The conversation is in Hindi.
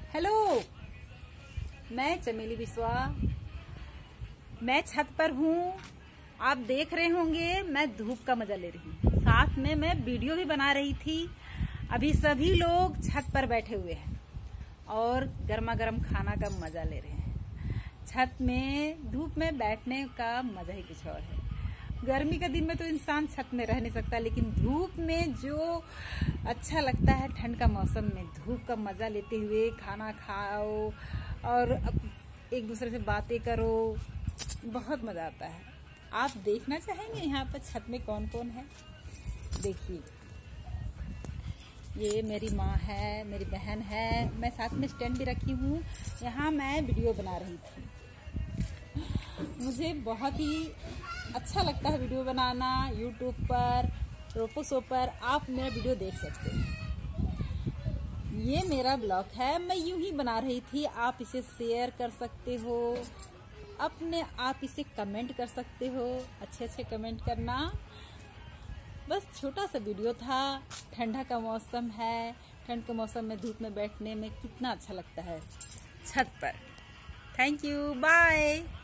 हेलो, मैं चमेली बिस्वा। मैं छत पर हूँ। आप देख रहे होंगे मैं धूप का मजा ले रही हूँ, साथ में मैं वीडियो भी बना रही थी। अभी सभी लोग छत पर बैठे हुए हैं और गर्मा गर्म खाना का मजा ले रहे हैं। छत में धूप में बैठने का मजा ही कुछ और है। गर्मी का दिन में तो इंसान छत में रह नहीं सकता, लेकिन धूप में जो अच्छा लगता है, ठंड का मौसम में धूप का मजा लेते हुए खाना खाओ और एक दूसरे से बातें करो, बहुत मजा आता है। आप देखना चाहेंगे यहाँ पर छत में कौन कौन है? देखिए, ये मेरी माँ है, मेरी बहन है, मैं साथ में स्टैंड भी रखी हूँ। यहाँ मैं वीडियो बना रही थी। मुझे बहुत ही अच्छा लगता है वीडियो बनाना। यूट्यूब पर, रोपोसो पर आप मेरा वीडियो देख सकते हैं। ये मेरा ब्लॉग है, मैं यूं ही बना रही थी। आप इसे शेयर कर सकते हो, अपने आप इसे कमेंट कर सकते हो। अच्छे अच्छे कमेंट करना। बस छोटा सा वीडियो था। ठंडा का मौसम है, ठंड के मौसम में धूप में बैठने में कितना अच्छा लगता है छत पर। Thank you, bye.